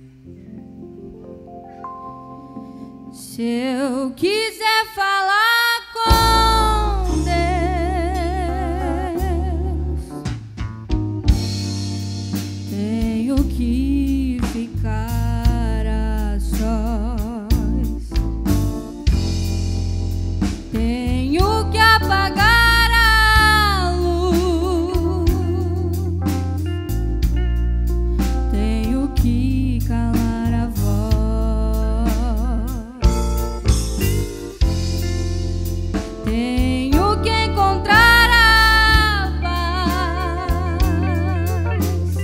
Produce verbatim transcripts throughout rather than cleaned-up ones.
Se eu quiser falar com Deus, tenho que ficar a sós, tenho que apagar a luz, tenho que calar a voz. Tenho que encontrar a paz,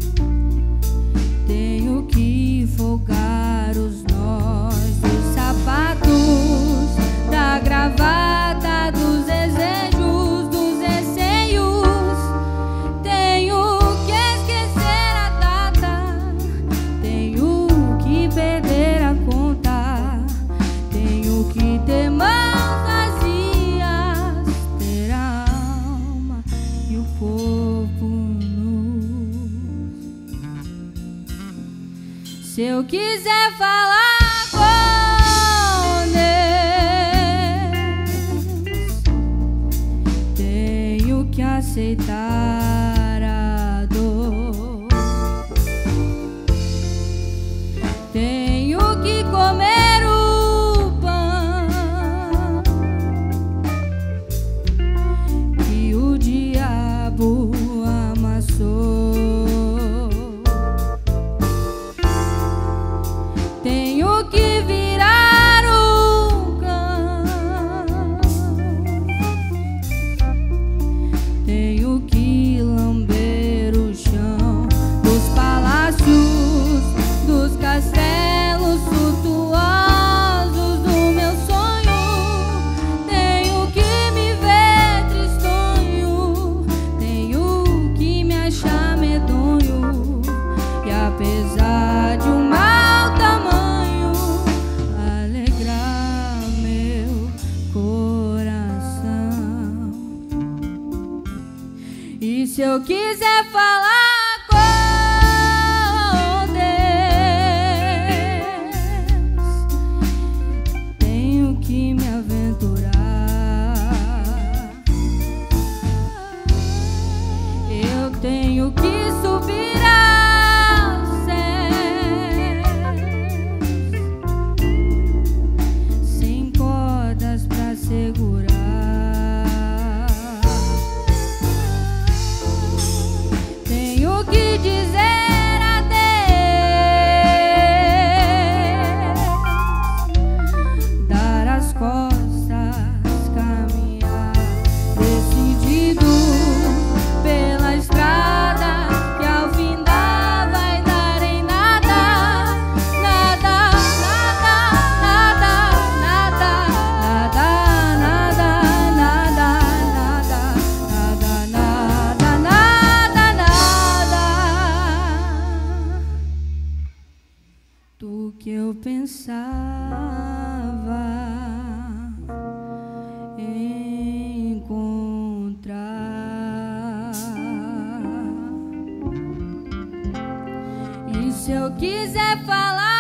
tenho que folgar os nós dos sapatos, da gravata, dos desejos, dos receios. Tenho que esquecer a data, tenho que perder a conta, tenho que ter mãos corpo nu. Se eu quiser falar com Deus, tenho que aceitar a dor, tenho que comer o pão que o diabo amassou. Tenho que virar o cão, tenho que lamber o chão dos palácios, dos castelos suntuosos do meu sonho. Tenho que me ver tristonho, tenho que me achar medonho, e apesar de um mau tamanho, alegrar meu coração. E se eu quiser falar com Deus, tenho que me aventurar, eu tenho que subir aos céus, sem cordas pra segurar. Tenho que dizer adeus, dar as costas, caminhar decidido pela estrada que ao findar vai dar em nada, nada, nada, nada, nada, nada, nada, nada, nada, nada, nada, nada. Do que eu pensava encontrar. E se eu quiser falar